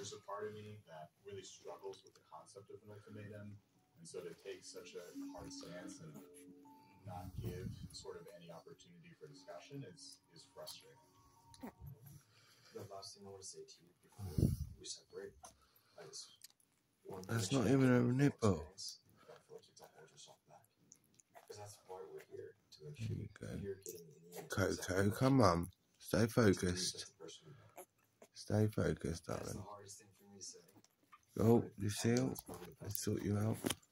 there's a part of me that really struggles with the concept of an ultimatum, and so to take such a hard stance and not give sort of any opportunity for discussion is frustrating. The last thing I want to say to you before we separate is that's not even a nipple. Don't feel like you have to hold yourself back, because that's why we're here, to make sure you're getting the Coco, come on, stay focused. Stay focused, darling. That's the hardest thing for me to say. Go, Lucille, let's sort you out.